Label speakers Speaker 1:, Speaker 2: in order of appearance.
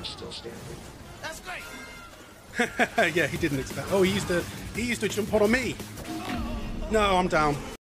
Speaker 1: You're still standing.
Speaker 2: That's great.
Speaker 3: Yeah, he didn't expect. Oh, he used to jump on me. No, I'm down.